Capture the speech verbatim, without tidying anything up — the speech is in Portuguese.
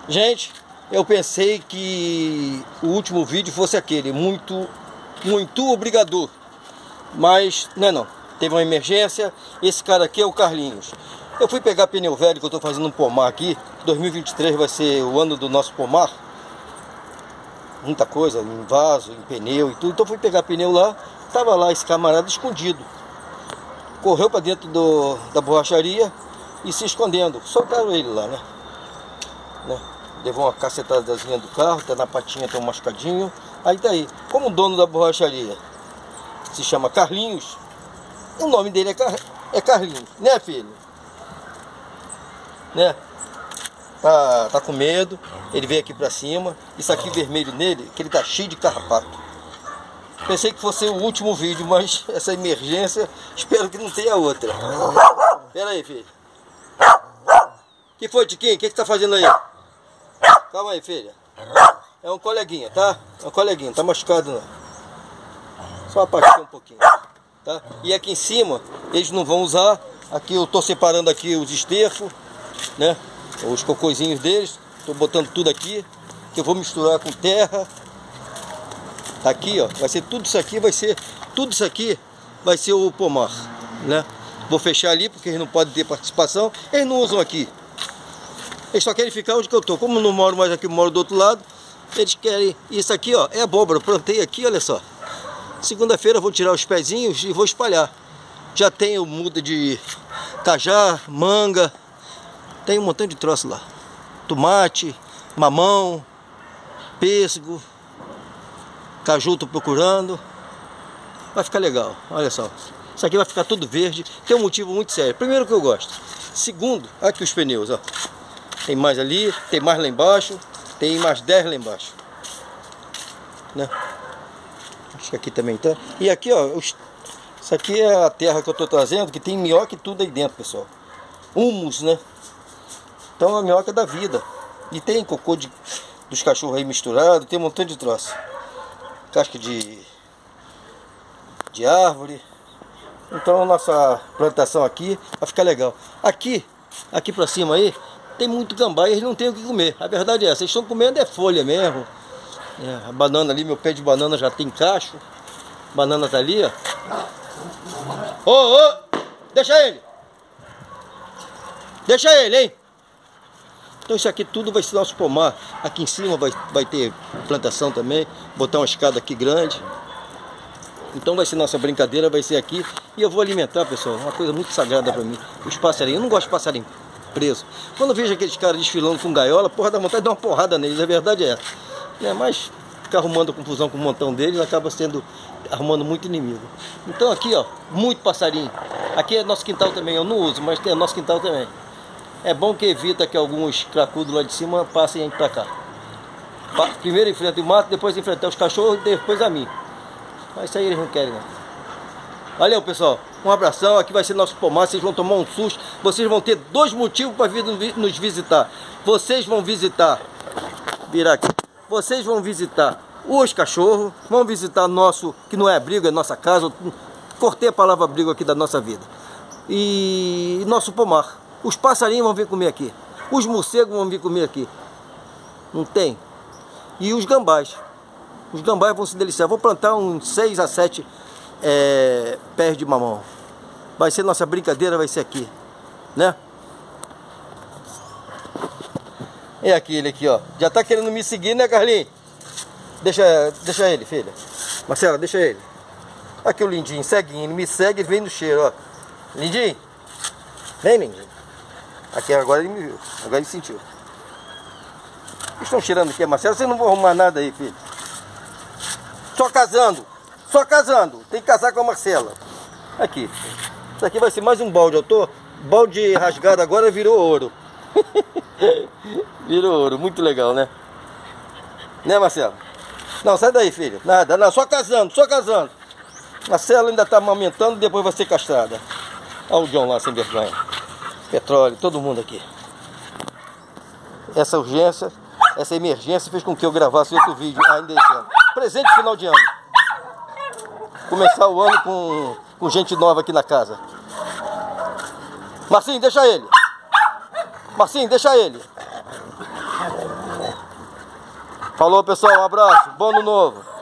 Gente, eu pensei que o último vídeo fosse aquele, muito, muito obrigador. Mas não é não, teve uma emergência. Esse cara aqui é o Carlinhos. Eu fui pegar pneu velho, que eu estou fazendo um pomar aqui. dois mil e vinte e três vai ser o ano do nosso pomar. Muita coisa, em vaso, em pneu e tudo. Então fui pegar pneu lá, tava lá esse camarada escondido. Correu para dentro do, da borracharia e se escondendo. Soltaram ele lá, né? né? Levou uma cacetadazinha do carro, tá na patinha, tá um machucadinho. Aí tá aí. Como o dono da borracharia se chama Carlinhos, o nome dele é, Car... é Carlinhos, né, filho? Né? Tá, tá com medo, ele veio aqui pra cima. Isso aqui vermelho nele, que ele tá cheio de carrapato. Pensei que fosse o último vídeo, mas essa emergência, espero que não tenha outra. Pera aí, filho. Que foi, Tiquinho? O que que tá fazendo aí? Calma aí, filha. É um coleguinha, tá? É um coleguinha, não tá machucado não. Só apaixonar um pouquinho, tá? E aqui em cima, eles não vão usar. Aqui eu tô separando aqui os esterfos, né? Os cocôzinhos deles. Tô botando tudo aqui, que eu vou misturar com terra. Tá aqui, ó. Vai ser tudo isso aqui, vai ser... Tudo isso aqui vai ser o pomar, né? Vou fechar ali, porque eles não podem ter participação. Eles não usam aqui. Eles só querem ficar onde que eu tô. Como eu não moro mais aqui, eu moro do outro lado. Eles querem... Isso aqui, ó, é abóbora. Eu plantei aqui, olha só. Segunda-feira eu vou tirar os pezinhos e vou espalhar. Já tenho muda de cajá, manga. Tem um montão de troço lá. Tomate, mamão, pêssego, caju tô procurando. Vai ficar legal, olha só. Isso aqui vai ficar tudo verde. Tem um motivo muito sério. Primeiro que eu gosto. Segundo, aqui os pneus, ó. Tem mais ali, tem mais lá embaixo. Tem mais dez lá embaixo, né? Acho que aqui também tá. E aqui, ó, os... isso aqui é a terra que eu tô trazendo, que tem minhoca e tudo aí dentro, pessoal. Humus, né? Então a minhoca é da vida. E tem cocô de, dos cachorros aí misturado, tem um montão de troço. Casca de, de árvore. Então a nossa plantação aqui vai ficar legal. Aqui, aqui pra cima aí, tem muito gambá e eles não têm o que comer. A verdade é essa, eles estão comendo é folha mesmo. É, a banana ali, meu pé de banana já tem cacho. Banana tá ali, ó. Ô, ô, deixa ele. Deixa ele, hein. Então isso aqui tudo vai ser nosso pomar. Aqui em cima vai, vai ter plantação também. Botar uma escada aqui grande. Então vai ser nossa brincadeira, vai ser aqui. E eu vou alimentar, pessoal, uma coisa muito sagrada pra mim. Os passarinhos, eu não gosto de passarinho preso. Quando eu vejo aqueles caras desfilando com gaiola, porra, dá vontade de dar uma porrada neles, a verdade é essa. É, mas ficar arrumando confusão com um montão deles acaba sendo, arrumando muito inimigo. Então aqui, ó, muito passarinho. Aqui é nosso quintal também, eu não uso, mas tem nosso quintal também. É bom que evita que alguns cracudos lá de cima passem pra cá. Primeiro enfrenta o mato, depois enfrentar os cachorros, depois a mim. Mas isso aí eles não querem, não. Valeu, pessoal. Um abração. Aqui vai ser nosso pomar. Vocês vão tomar um susto. Vocês vão ter dois motivos para vir nos visitar. Vocês vão visitar... Virar aqui. Vocês vão visitar os cachorros. Vão visitar nosso... Que não é abrigo, é nossa casa. Cortei a palavra abrigo aqui da nossa vida. E nosso pomar. Os passarinhos vão vir comer aqui. Os morcegos vão vir comer aqui. Não tem? E os gambás. Os gambás vão se deliciar. Vou plantar uns seis a sete é, pés de mamão. Vai ser nossa brincadeira, vai ser aqui, né? É aquele aqui, ó. Já tá querendo me seguir, né, Carlinhos? Deixa, deixa ele, filha. Marcela, deixa ele. Aqui o lindinho, ceguinho. Ele me segue e vem no cheiro, ó. Lindinho. Vem, lindinho. Aqui agora ele me viu. Agora ele sentiu. O que estão cheirando aqui, Marcela? Vocês não vão arrumar nada aí, filho. Só casando. Só casando. Tem que casar com a Marcela. Aqui. Isso aqui vai ser mais um balde. Eu tô... Balde rasgado agora virou ouro. Virou ouro. Muito legal, né? Né, Marcela? Não, sai daí, filho. Nada, não. Só casando, só casando. Marcela ainda tá amamentando, depois vai ser castrada. Olha o John lá, sem vergonha. Petróleo, todo mundo aqui. Essa urgência, essa emergência fez com que eu gravasse outro vídeo ainda esse ano. Presente final de ano. Começar o ano com, com gente nova aqui na casa. Marcinho, deixa ele. Marcinho, deixa ele. Falou, pessoal, um abraço, bom ano novo.